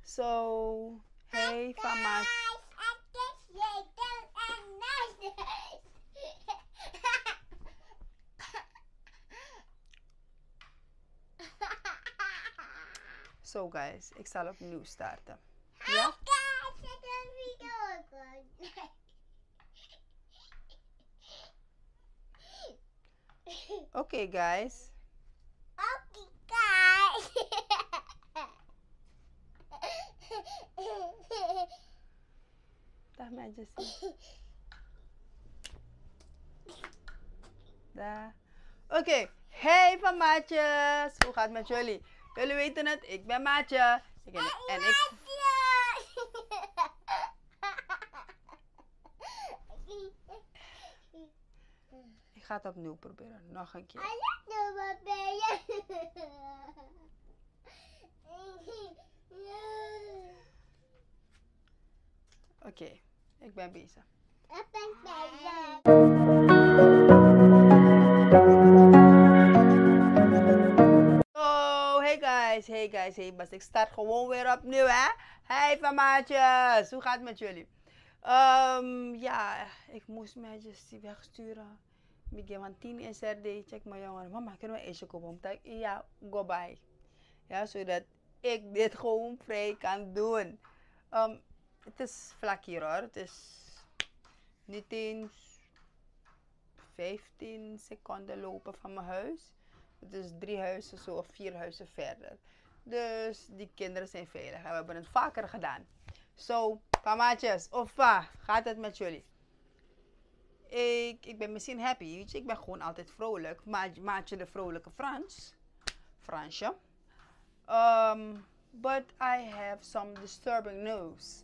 So, hey Fama. So guys, ik zal opnieuw starten. Ja? Oké guys. Dag Majesty. Dag. Oké. Hey van Maatjes. Hoe gaat het met jullie? Jullie weten het, ik ben Maatje. En ik... Ik ga het opnieuw proberen. Nog een keer. Oké, ik ben bezig. Oh, hey guys, bas. Ik start gewoon weer opnieuw, hè? Hey van Maatjes, hoe gaat het met jullie? Ja, ik moest Majesty wegsturen. Ik van 10 in CRD, check mijn jongen. Mama, kunnen we ijsje kopen? Ja, go bij. Ja, zodat ik dit gewoon vrij kan doen. Het is vlak hier hoor. Het is niet eens 15 seconden lopen van mijn huis. Het is 3 huizen zo of 4 huizen verder. Dus die kinderen zijn veilig. En we hebben het vaker gedaan. Zo, pamaatjes, of gaat het met jullie? Ik ben misschien happy, weet je. Ik ben gewoon altijd vrolijk. Maatje de vrolijke Fransje. But I have some disturbing news.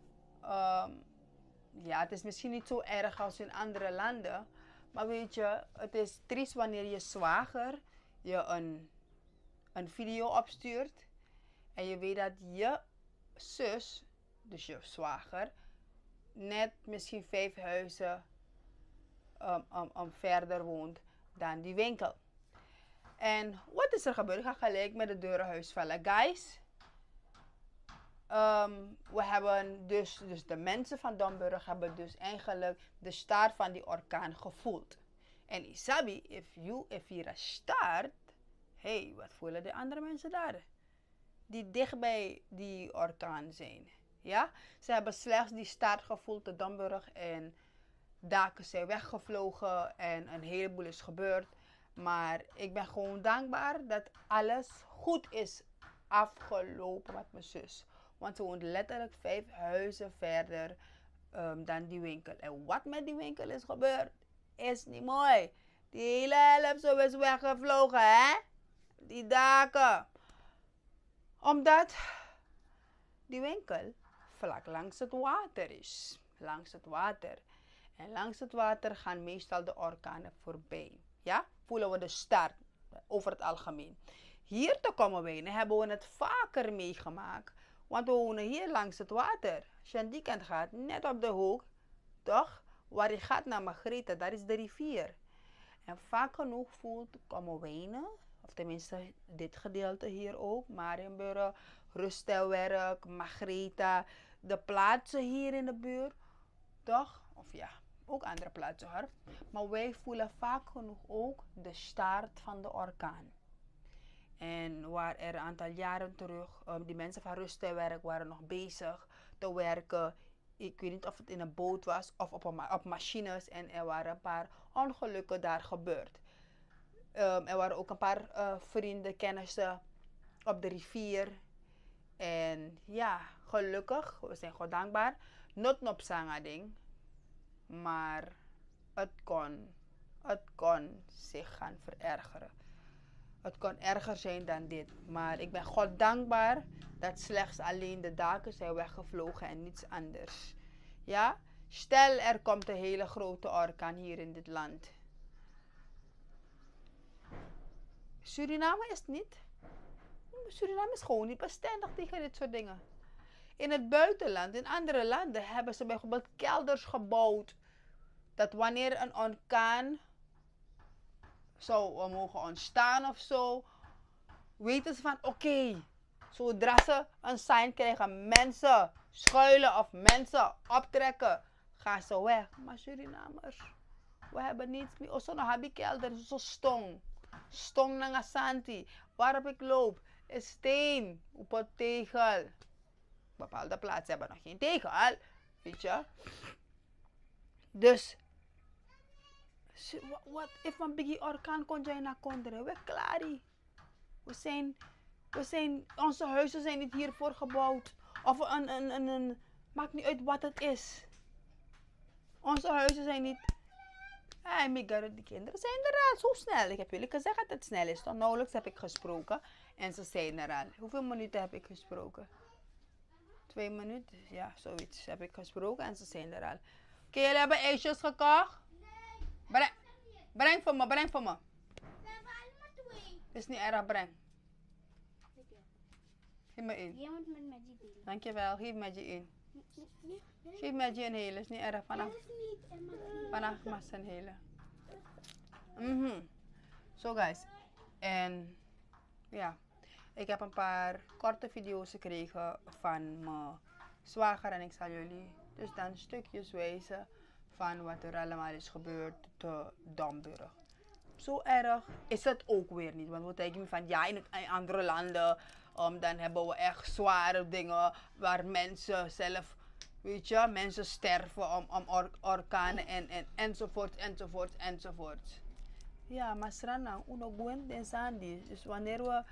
Ja, het is misschien niet zo erg als in andere landen. Maar weet je, het is triest wanneer je zwager je een video opstuurt. En je weet dat je zus, dus je zwager, net misschien 5 huizen verder woont dan die winkel. En wat is er gebeurd? Ik ga gelijk met de deurenhuis vallen. Guys, we hebben dus de mensen van Domburg hebben dus eigenlijk de start van die orkaan gevoeld. En Isabi, if hier start, hey, wat voelen de andere mensen daar? Die dicht bij die orkaan zijn. Ja? Ze hebben slechts die start gevoeld, de Domburg, en daken zijn weggevlogen en een heleboel is gebeurd. Maar ik ben gewoon dankbaar dat alles goed is afgelopen met mijn zus. Want ze woont letterlijk 5 huizen verder dan die winkel. En wat met die winkel is gebeurd, is niet mooi. Die hele helft zo is weggevlogen, hè? Die daken. Omdat die winkel vlak langs het water is. Langs het water. En langs het water gaan meestal de orkanen voorbij. Ja? Voelen we de start over het algemeen. Hier te komen wonen hebben we het vaker meegemaakt. Want we wonen hier langs het water. Als je aan die kant gaat, net op de hoek, toch? Waar je gaat naar Margrethe, daar is de rivier. En vaak genoeg voelt komen wonen, of tenminste dit gedeelte hier ook, Marienburg, Rustelwerk, Margrethe, de plaatsen hier in de buurt, toch? Of ja, ook andere plaatsen hoor. Maar wij voelen vaak genoeg ook de start van de orkaan. En waar er een aantal jaren terug, die mensen van Rustelwerk waren nog bezig te werken. Ik weet niet of het in een boot was of op machines. En er waren een paar ongelukken daar gebeurd. Er waren ook een paar vrienden, kennissen op de rivier. En ja, gelukkig, we zijn God dankbaar. Not op ding. Maar het kon zich gaan verergeren. Het kon erger zijn dan dit. Maar ik ben God dankbaar dat slechts alleen de daken zijn weggevlogen en niets anders. Ja? Stel er komt een hele grote orkaan hier in dit land. Suriname is niet. Suriname is gewoon niet bestendig tegen dit soort dingen. In het buitenland, in andere landen, hebben ze bijvoorbeeld kelders gebouwd. Dat wanneer een orkaan zou mogen ontstaan of zo, weten ze van oké, Zodra ze een sign krijgen, mensen schuilen of mensen optrekken, gaan ze weg. Maar Surinamers, we hebben niets meer. Of zo'n habikelder, zo stong. Stong naar Asanti. Waarop ik loop, is steen op een tegel. Bepaalde plaatsen hebben nog geen tegel, weet je. Dus, wat if een biggie orkaan kon jij naar Kondre? We klaar. Onze huizen zijn niet hiervoor gebouwd. Of maakt niet uit wat het is. Onze huizen zijn niet. Die kinderen zijn er al zo snel. Ik heb jullie gezegd dat het snel is. Toch nauwelijks heb ik gesproken. En ze zijn er al. Hoeveel minuten heb ik gesproken? 2 minuten? Ja, zoiets heb ik gesproken en ze zijn er al. Oké, jullie hebben ijsjes gekocht? Nee. Breng voor me. We hebben allemaal 2. Het is niet erg, breng. Geef me 1. Jij moet met Maggie delen. Dankjewel, geef Maggie 1. Geef Maggie een hele, is niet erg. Vanaf mag ze een hele. Zo guys. En ja, ik heb een paar korte video's gekregen van mijn zwager en ik zal jullie dus dan stukjes wijzen van wat er allemaal is gebeurd te Domburg. Zo erg is het ook weer niet, want we denken van ja, in andere landen dan hebben we echt zware dingen waar mensen zelf, weet je, mensen sterven om orkanen enzovoort. Ja, maar strana, uno buen den sandi. Dus wanneer we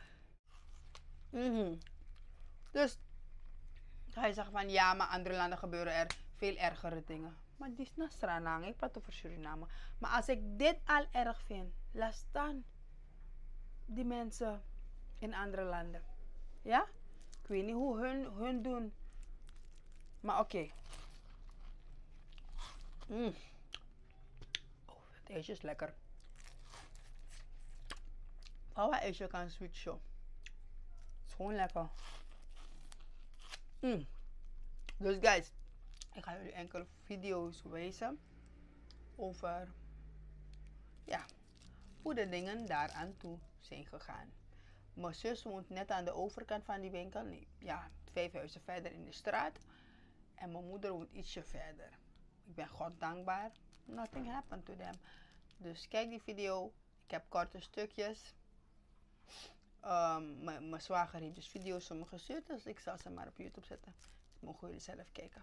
dus hij zegt van ja, maar andere landen gebeuren er veel ergere dingen. Maar dit is naar strana, ik praat over Suriname. Maar als ik dit al erg vind, laat staan die mensen in andere landen. Ja? Ik weet niet hoe hun doen. Maar oké. Oh, het ijsje is lekker. Hou het ijsje kan switchen. Het is gewoon lekker. Dus guys, ik ga jullie enkele video's wijzen over ja, hoe de dingen daaraan toe zijn gegaan. Mijn zus woont net aan de overkant van die winkel. Nee, ja, 5 huizen verder in de straat. En mijn moeder woont ietsje verder. Ik ben God dankbaar. Nothing happened to them. Dus kijk die video. Ik heb korte stukjes. Mijn zwager heeft dus video's van me gestuurd. Dus ik zal ze maar op YouTube zetten. Dus mogen jullie zelf kijken.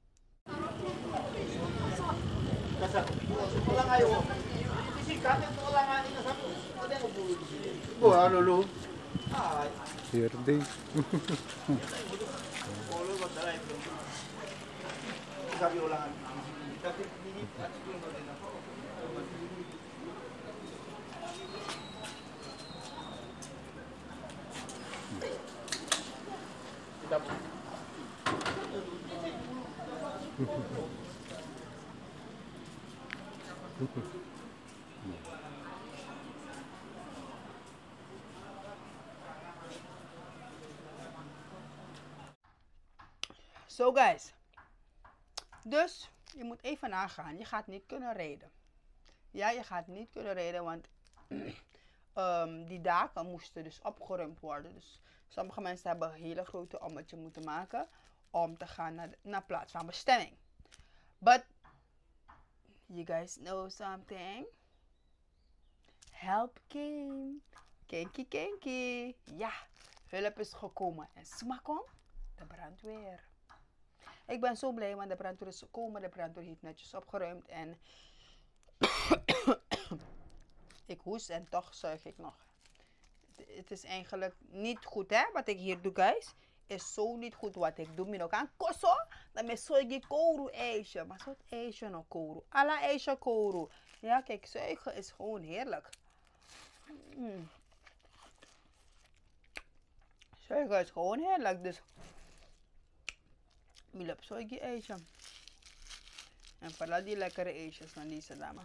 Hirdi. So guys, dus je moet even nagaan, je gaat niet kunnen rijden. Ja, je gaat niet kunnen rijden, want die daken moesten dus opgeruimd worden. Dus sommige mensen hebben een hele grote ommetje moeten maken om te gaan naar plaats van bestemming. But, you guys know something? Help came. Kenkie. Ja, hulp is gekomen. En smakkom, de brandweer. Ik ben zo blij, want de brandweer is gekomen. De brandweer heeft netjes opgeruimd. En ik hoest en toch zuig ik nog. Het is eigenlijk niet goed, hè, wat ik hier doe, guys. Is zo niet goed wat ik doe. Ik kan koso, dan ben ik kouru ijsje. Maar zo'n ijsje nog kouru. Alla ijsje kouru. Ja, kijk, zuigen is gewoon heerlijk. Zuigen is gewoon heerlijk, dus ik heb zo'n ijsje. En vooral die lekkere ijsjes van deze dame.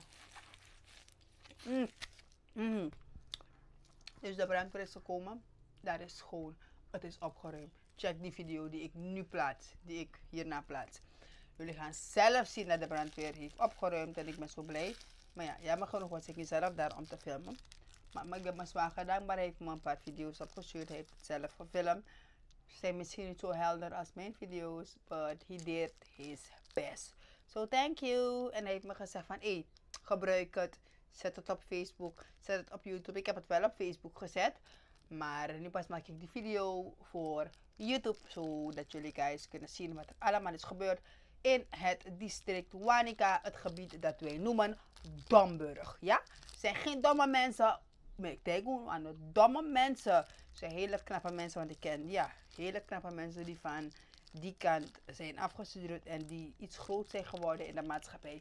Dus de brandweer is gekomen. Daar is schoon. Het is opgeruimd. Check die video die ik nu plaats. Die ik hierna plaats. Jullie gaan zelf zien dat de brandweer heeft opgeruimd. En ik ben zo blij. Maar ja, jammer genoeg was ik niet zelf daar om te filmen. Maar ik ben mijn zwager dankbaar. Hij heeft me een paar video's opgestuurd. Hij heeft het zelf gefilmd. Ze zijn misschien niet zo helder als mijn video's, but he did his best. So thank you. En hij heeft me gezegd van, hey, gebruik het. Zet het op Facebook, zet het op YouTube. Ik heb het wel op Facebook gezet. Maar nu pas maak ik die video voor YouTube. Zodat jullie guys kunnen zien wat er allemaal is gebeurd in het district Wanica. Het gebied dat wij noemen Domburg. Ja? Het zijn geen domme mensen. Maar ik denk gewoon aan de domme mensen. Het zijn hele knappe mensen. Want ik ken hele knappe mensen die van die kant zijn afgestudeerd. En die iets groot zijn geworden in de maatschappij.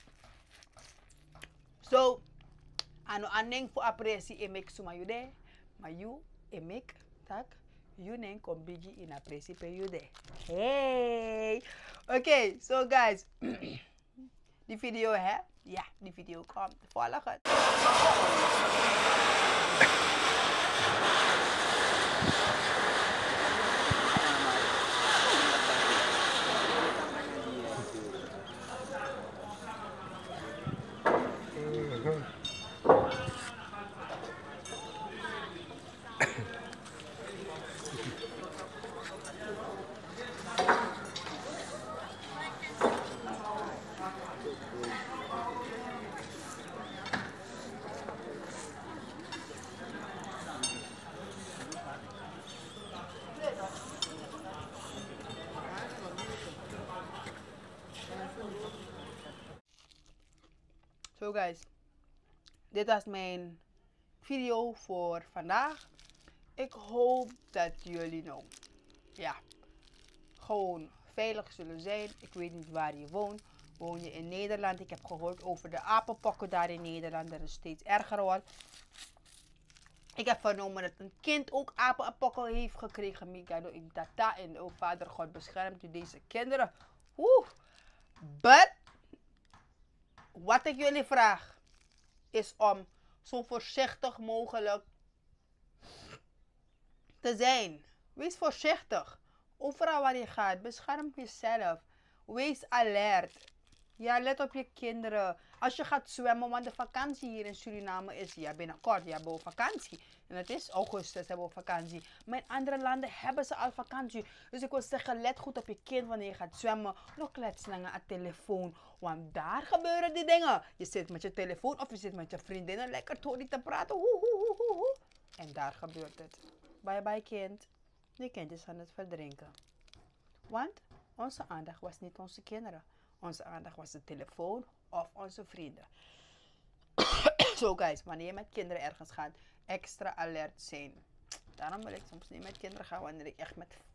So, ano aneng voor appreciatie emek suma jude, maar you emek tak you neng kom bigi in appreciatie per jude. Hey, okay, so guys, die video hè, ja, die video komt, volg het. So guys, dit was mijn video voor vandaag. Ik hoop dat jullie nou, ja, gewoon veilig zullen zijn. Ik weet niet waar je woont. Woon je in Nederland? Ik heb gehoord over de apenpokken daar in Nederland. Dat is steeds erger wordt. Ik heb vernomen dat een kind ook apenpokken heeft gekregen. Migado ik data en oh Vader God beschermt u deze kinderen. But wat ik jullie vraag is om zo voorzichtig mogelijk te zijn. Wees voorzichtig. Overal waar je gaat, bescherm jezelf. Wees alert. Ja, let op je kinderen. Als je gaat zwemmen, want de vakantie hier in Suriname is ja binnenkort. Je hebt vakantie. En het is augustus, hebben we vakantie. Maar in andere landen hebben ze al vakantie. Dus ik wil zeggen, let goed op je kind wanneer je gaat zwemmen. Nog let langer aan de telefoon. Want daar gebeuren die dingen. Je zit met je telefoon of je zit met je vriendinnen lekker te praten. En daar gebeurt het. Bye bye kind. Je kind is aan het verdrinken. Want onze aandacht was niet onze kinderen. Onze aandacht was de telefoon of onze vrienden. So guys, wanneer je met kinderen ergens gaat, extra alert zijn. Daarom wil ik soms niet met kinderen gaan wanneer ik echt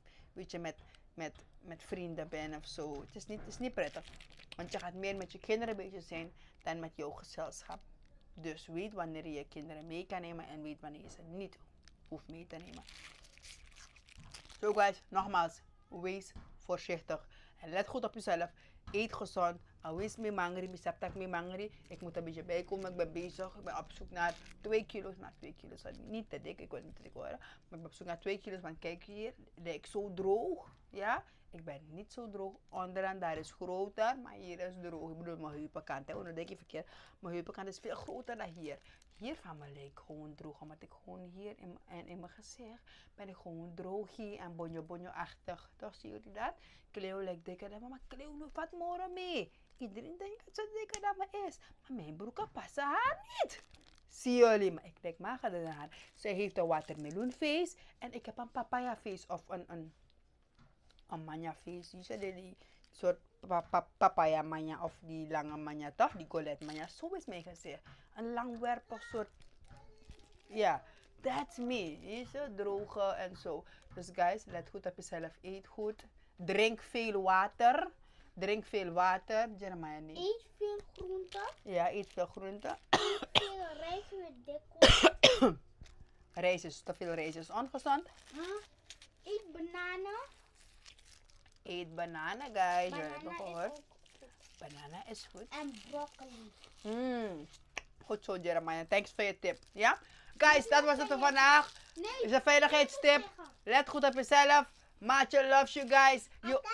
met vrienden ben of zo. Het is niet prettig. Want je gaat meer met je kinderen bezig zijn dan met jouw gezelschap. Dus weet wanneer je je kinderen mee kan nemen en weet wanneer je ze niet hoeft mee te nemen. So guys, nogmaals, wees voorzichtig. En let goed op jezelf. Eet gezond. Wees mee mangri. Besef dat ik mee mangri. Ik moet een beetje bijkomen. Ik ben bezig. Ik ben op zoek naar 2 kilo's. Maar 2 kilo's. Niet te dik. Ik wil niet te dik worden. Maar ik ben op zoek naar 2 kilo's. Want kijk hier. Lijk ik zo droog. Ja. Ik ben niet zo droog. Onderaan daar is groter. Maar hier is droog. Ik bedoel mijn heupenkant. Dan denk je verkeerd. Mijn heupenkant is veel groter dan hier. Hier van me lijkt gewoon droog. Omdat ik gewoon hier in mijn gezicht ben ik gewoon droog hier. En bonjo-bonjo-achtig. Toch zie jullie dat? Cleo lijkt dikker dan me. Maar Cleo nu vat morgen mee. Iedereen denkt dat ze dikker dan me is. Maar mijn broeken passen haar niet. Zie jullie? Maar ik denk magerder dan haar. Zij heeft een watermeloenface. En ik heb een papaya face. Of een manja face. Je ziet die soort papaya manja. Of die lange manja toch? Die golet manja. Zo is mijn gezicht. Een langwerpig soort. Ja. That's me. Je ziet droge en zo. Dus guys, let goed op jezelf. Eet goed. Drink veel water. Drink veel water. Jeremiah, nee. Eet veel groenten. Ja, eet veel groenten. Veel rijst met dikwijls. Te veel rijst is ongezond. Eet bananen. Eet bananen, guys. Jullie hebben Banana is gehoord. ook goed. Banana is goed. En broccoli. Goed zo, Jeremiah. Thanks voor je tip. Ja? Guys, dat was het voor vandaag. Nee. Is een veiligheidstip. Let goed op jezelf. Maatje loves you guys.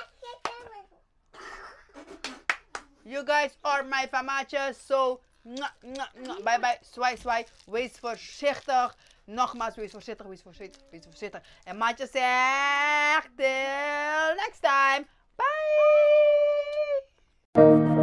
You guys are my famaatjes. So, bye bye. Zwaai, zwaai. Wees voorzichtig. Nogmaals, wees voorzichtig, wees voorzichtig, wees voorzichtig. En Maatje zegt, till next time. Bye!